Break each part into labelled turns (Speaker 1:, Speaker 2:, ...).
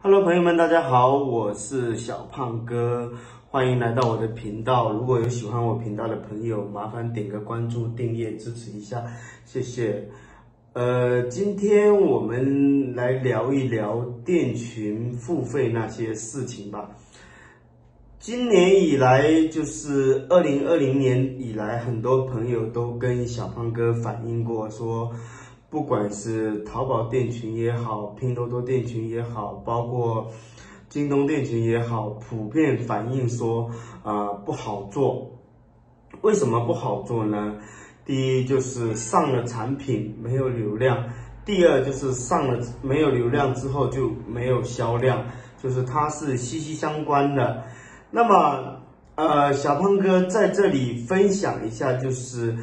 Speaker 1: Hello， 朋友们，大家好，我是小胖哥，欢迎来到我的频道。如果有喜欢我频道的朋友，麻烦点个关注、订阅支持一下，谢谢。今天我们来聊一聊店群付费那些事情吧。今年以来，就是2020年以来，很多朋友都跟小胖哥反映过说，不管是淘宝店群也好，拼多多店群也好，包括京东店群也好，普遍反映说不好做。为什么不好做呢？第一就是上了产品没有流量，第二就是上了没有流量之后就没有销量，就是它是息息相关的。那么小胖哥在这里分享一下，就是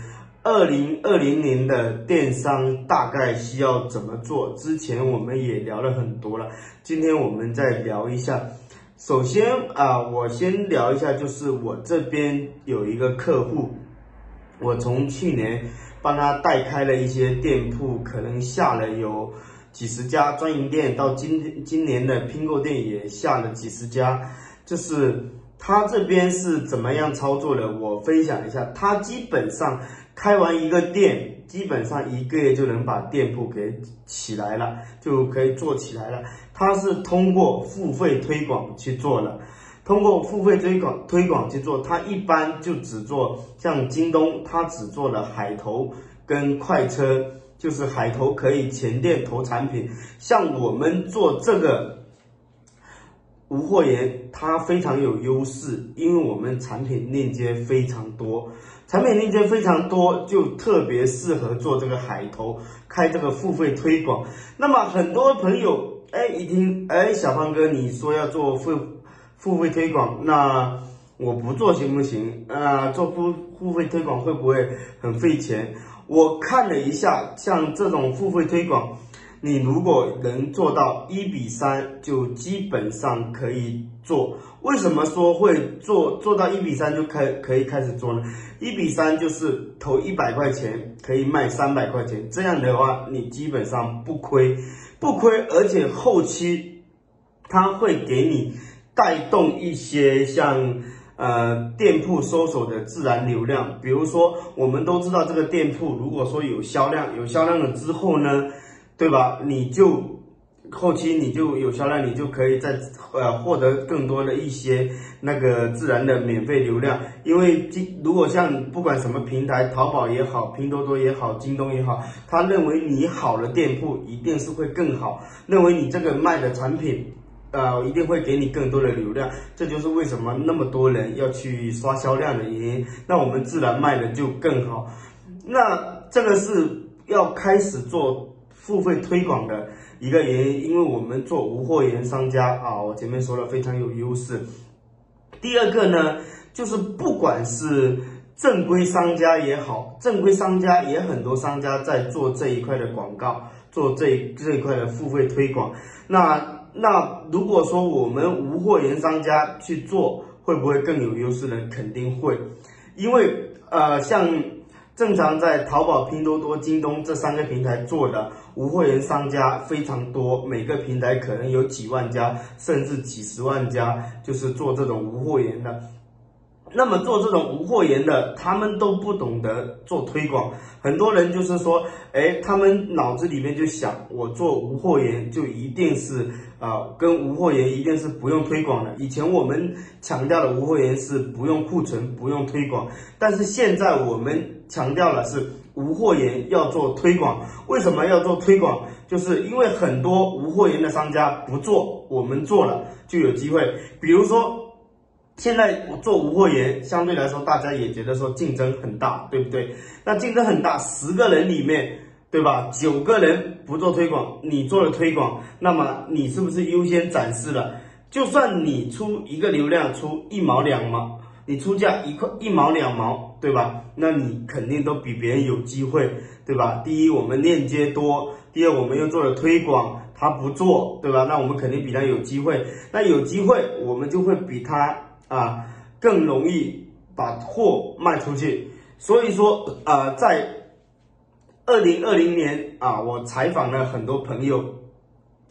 Speaker 1: 2020年的电商大概需要怎么做。之前我们也聊了很多了，今天我们再聊一下。首先我先聊一下，就是我这边有一个客户，我从去年帮他带开了一些店铺，可能下了有几十家专营店，到今年的拼购店也下了几十家，就是他这边是怎么样操作的，我分享一下。他基本上开完一个店，基本上1个月就能把店铺给起来了，就可以做起来了。他是通过付费推广去做了，通过付费推广去做。他一般就只做像京东，他只做了海投跟快车，就是海投可以前店投产品，像我们做这个无货源，它非常有优势，因为我们产品链接非常多，就特别适合做这个海投，开这个付费推广。那么很多朋友一听小胖哥你说要做付费推广，那我不做行不行？做付费推广会不会很费钱？我看了一下，像这种付费推广，你如果能做到1:3，就基本上可以做。为什么说会做到1:3就可以开始做呢？1:3就是投100块钱可以卖300块钱，这样的话你基本上不亏，而且后期它会给你带动一些像店铺搜索的自然流量。比如说我们都知道这个店铺如果说有销量了之后呢，对吧？后期你就有销量，你就可以再获得更多的一些那个自然的免费流量。因为如果像不管什么平台，淘宝也好，拼多多也好，京东也好，他认为你好的店铺一定是会更好，认为你这个卖的产品一定会给你更多的流量，这就是为什么那么多人要去刷销量的原因。那我们自然卖的就更好。那这个是要开始做付费推广的一个原因，因为我们做无货源商家我前面说了非常有优势。第二个呢，就是不管是正规商家也好，也很多商家在做这一块的广告，做这一块的付费推广。那如果说我们无货源商家去做，会不会更有优势呢？肯定会，因为像正常在淘宝、拼多多、京东这3个平台做的无货源商家非常多，每个平台可能有几万家，甚至几十万家，就是做这种无货源的。那么做这种无货源的，他们都不懂得做推广。很多人就是说，他们脑子里面就想，我做无货源就一定是跟无货源一定是不用推广的。以前我们强调的无货源是不用库存、不用推广，但是现在我们强调的是无货源要做推广。为什么要做推广？就是因为很多无货源的商家不做，我们做了就有机会。比如说现在我做无货源，相对来说大家也觉得说竞争很大，对不对？那竞争很大，10个人里面，对吧？9个人不做推广，你做了推广，那么你是不是优先展示了？就算你出一个流量出1毛2毛，你出价1毛2毛，对吧？那你肯定都比别人有机会，对吧？第一，我们链接多；第二，我们又做了推广，他不做，对吧？那我们肯定比他有机会。那有机会，我们就会比他更容易把货卖出去。所以说在2020年我采访了很多朋友，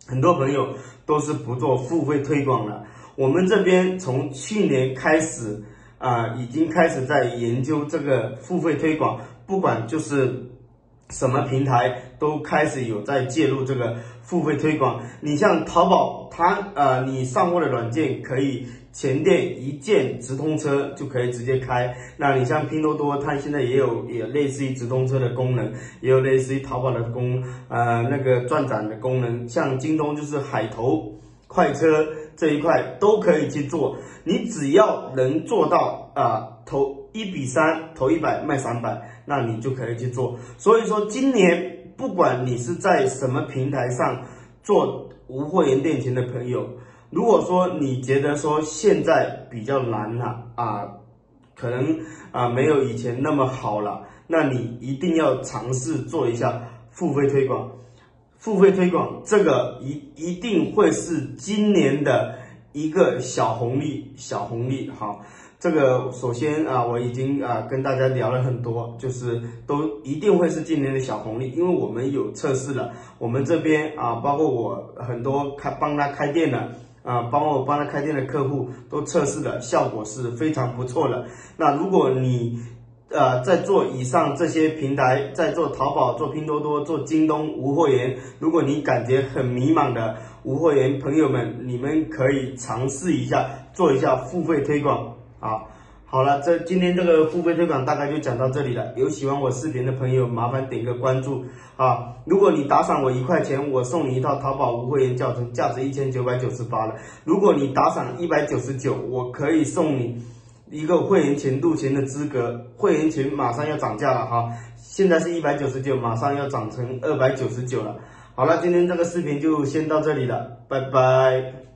Speaker 1: 很多朋友都是不做付费推广了。我们这边从去年开始已经开始在研究这个付费推广，不管就是什么平台都开始有在介入这个付费推广。你像淘宝，它你上货的软件可以前店一键直通车就可以直接开。那你像拼多多，它现在也类似于直通车的功能，也有类似于淘宝的那个转展的功能。像京东就是海投快车这一块都可以去做，你只要能做到投1:3，投100卖300，那你就可以去做。所以说今年不管你是在什么平台上做无货源店群的朋友，如果说你觉得说现在比较难了可能没有以前那么好了，那你一定要尝试做一下付费推广。付费推广这个一定会是今年的一个小红利。好，这个首先我已经跟大家聊了很多，就是都一定会是今年的小红利，因为我们有测试了，我们这边包括我很多帮他开店的帮他开店的客户都测试了，效果是非常不错的。那如果你在做以上这些平台，在做淘宝、做拼多多、做京东无货源，如果你感觉很迷茫的无货源朋友们，你们可以尝试一下做一下付费推广好了，今天这个付费推广大概就讲到这里了。有喜欢我视频的朋友，麻烦点个关注如果你打赏我1块钱，我送你一套淘宝无货源教程，价值1998了。如果你打赏199，我可以送你一个会员群入群的资格。会员群马上要涨价了现在是199，马上要涨成299了。好了，今天这个视频就先到这里了，拜拜。